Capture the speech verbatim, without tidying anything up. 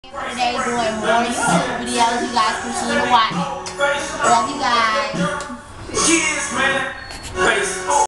For today doing more YouTube videos you guys continue to watch. Love you guys.